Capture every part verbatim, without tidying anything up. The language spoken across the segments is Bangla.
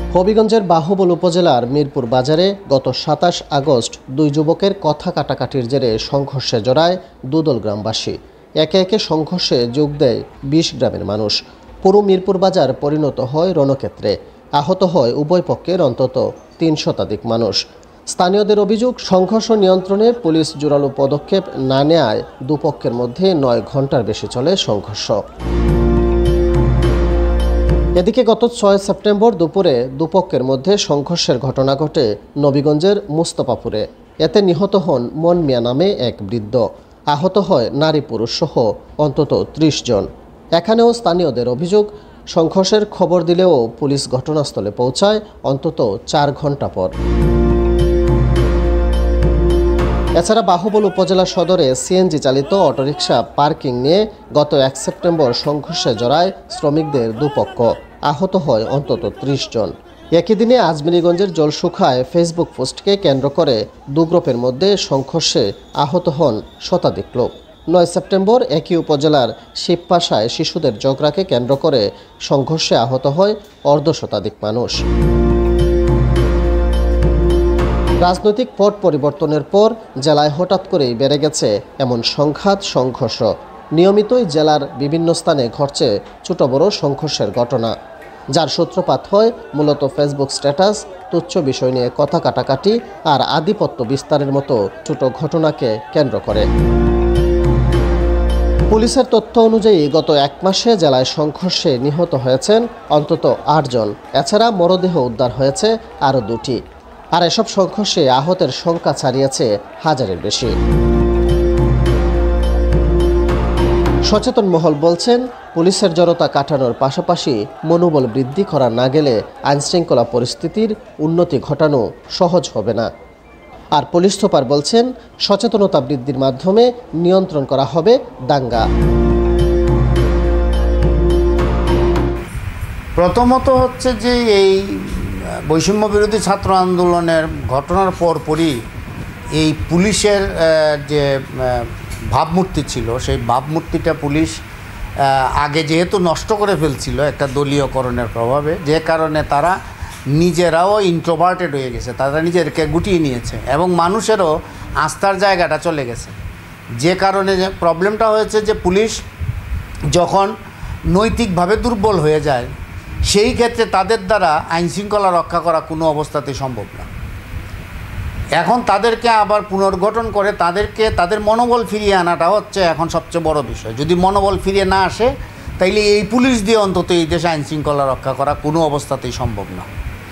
হবিগঞ্জের বাহুবল উপজেলার মিরপুর বাজারে গত সাতাশ আগস্ট দুই যুবকের কথা কাটাকাটির জেরে সংঘর্ষে জড়ায় দুদল গ্রামবাসী। একে একে সংঘর্ষে যোগ দেয় বিশ গ্রামের মানুষ। পুরো মিরপুর বাজার পরিণত হয় রণক্ষেত্রে। আহত হয় উভয় পক্ষের অন্তত তিন শতাধিক মানুষ। স্থানীয়দের অভিযোগ, সংঘর্ষ নিয়ন্ত্রণে পুলিশ জোরালো পদক্ষেপ না নেয়ায় দুপক্ষের মধ্যে নয় ঘন্টার বেশি চলে সংঘর্ষ। এদিকে গত ছয় সেপ্টেম্বর দুপুরে দুপক্ষের মধ্যে সংঘর্ষের ঘটনা ঘটে নবীগঞ্জের মুস্তফাপুরে। এতে নিহত হন মন মিয়া নামে এক বৃদ্ধ। আহত হয় নারী পুরুষ সহ অন্তত ত্রিশ জন। এখানেও স্থানীয়দের অভিযোগ, সংঘর্ষের খবর দিলেও পুলিশ ঘটনাস্থলে পৌঁছায় অন্তত চার ঘন্টা পর। এছাড়া বাহুবল উপজেলা সদরে সিএনজি চালিত অটোরিকশা পার্কিং নিয়ে গত এক সেপ্টেম্বর সংঘর্ষে জড়ায় শ্রমিকদের দুপক্ষ। আহত হয় অন্তত ত্রিশ জন। একই দিনে আজমিরীগঞ্জের জলসুখায় ফেসবুক পোস্টকে কেন্দ্র করে দু গ্রুপের মধ্যে সংঘর্ষে আহত হন শতাধিক লোক। নয় সেপ্টেম্বর একই উপজেলার শিবপাশায় শিশুদের ঝগড়াকে কেন্দ্র করে সংঘর্ষে আহত হয় অর্ধ শতাধিক মানুষ। রাজনৈতিক পট পরিবর্তনের পর জেলায় হঠাৎ করেই বেড়ে গেছে এমন সংঘাত সংঘর্ষ। নিয়মিতই জেলার বিভিন্ন স্থানে ঘটছে ছোট বড় সংঘর্ষের ঘটনা, যার সূত্রপাত হয় মূলত ফেসবুক স্ট্যাটাস, তুচ্ছ বিষয় নিয়ে কথা কাটাকাটি আর আধিপত্য বিস্তারের মতো ছোট ঘটনাকে কেন্দ্র করে। পুলিশের তথ্য অনুযায়ী গত এক মাসে জেলায় সংঘর্ষে নিহত হয়েছেন অন্তত আটজন। এছাড়া মরদেহ উদ্ধার হয়েছে আরও দুটি। আর এসব সংঘর্ষে আহতের সংখ্যা ছাড়িয়েছে হাজারের বেশি। সচেতন মহল বলছেন, পুলিশের জড়তা কাটানোর পাশাপাশি মনোবল বৃদ্ধি করা না গেলে আইনশৃঙ্খলা পরিস্থিতির উন্নতি ঘটানো সহজ হবে না। আর পুলিশ সুপার বলছেন, সচেতনতা বৃদ্ধির মাধ্যমে নিয়ন্ত্রণ করা হবে দাঙ্গা। প্রথমত হচ্ছে যে এই বৈষম্য বিরোধী ছাত্র আন্দোলনের ঘটনার পরপরই এই পুলিশের যে ভাবমূর্তি ছিল, সেই ভাবমূর্তিটা পুলিশ আগে যেহেতু নষ্ট করে ফেলছিল একটা দলীয়করণের প্রভাবে, যে কারণে তারা নিজেরাও ইন্ট্রোভার্টেড হয়ে গেছে, তারা নিজেদেরকে গুটিয়ে নিয়েছে এবং মানুষেরও আস্থার জায়গাটা চলে গেছে। যে কারণে যে প্রবলেমটা হয়েছে যে পুলিশ যখন নৈতিকভাবে দুর্বল হয়ে যায়, সেই ক্ষেত্রে তাদের দ্বারা আইনশৃঙ্খলা রক্ষা করা কোনো অবস্থাতেই সম্ভব না। এখন তাদেরকে আবার পুনর্গঠন করে তাদেরকে তাদের মনোবল ফিরিয়ে আনাটা হচ্ছে এখন সবচেয়ে বড় বিষয়। যদি মনোবল ফিরিয়ে না আসে, তাইলে এই পুলিশ দিয়ে অন্তত এই দেশে আইনশৃঙ্খলা রক্ষা করা কোনো অবস্থাতেই সম্ভব না।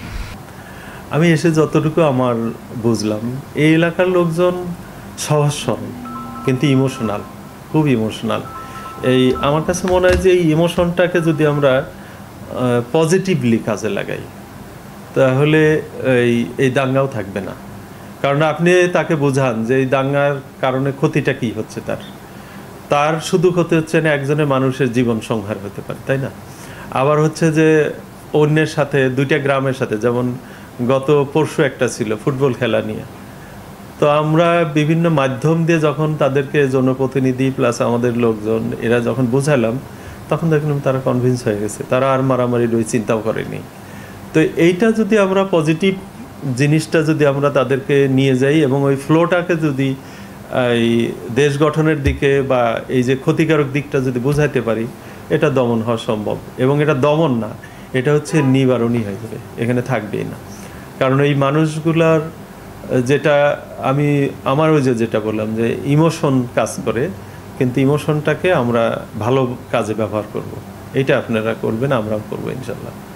আমি এসে যতটুকু আমার বুঝলাম, এই এলাকার লোকজন সহজ সরল কিন্তু ইমোশনাল, খুব ইমোশনাল। এই আমার কাছে মনে হয় যে এই ইমোশনটাকে যদি আমরা পজিটিভলি কাজে লাগাই, তাহলে এই এই দাঙ্গাও থাকবে না। কারণ আপনি তাকে বোঝান যে এই দাঙ্গার কারণে ক্ষতিটা কি হচ্ছে, তার তার শুধু ক্ষতি হচ্ছে না, একজনের মানুষের জীবন সংহার হতে পারে, তাই না? আবার হচ্ছে যে অন্যের সাথে, দুইটা গ্রামের সাথে, যেমন গত পরশু একটা ছিল ফুটবল খেলা নিয়ে, তো আমরা বিভিন্ন মাধ্যম দিয়ে যখন তাদেরকে জনপ্রতিনিধি প্লাস আমাদের লোকজন এরা যখন বোঝালাম, তখন দেখলাম তারা কনভিন্স হয়ে গেছে, তারা আর মারামারির ওই চিন্তাও করেনি। তো এইটা যদি আমরা পজিটিভ জিনিসটা যদি আমরা তাদেরকে নিয়ে যাই এবং ওই ফ্লোটাকে যদি এই দেশ গঠনের দিকে বা এই যে ক্ষতিকারক দিকটা যদি বোঝাইতে পারি, এটা দমন হওয়া সম্ভব। এবং এটা দমন না, এটা হচ্ছে নিবারণই হয়ে যাবে, এখানে থাকবেই না। কারণ এই মানুষগুলার যেটা আমি আমার ওই যে যেটা বললাম যে ইমোশন কাজ করে, কিন্তু ইমোশনটাকে আমরা ভালো কাজে ব্যবহার করব। এটা আপনারা করবেন, আমরাও করবো ইনশাল্লাহ।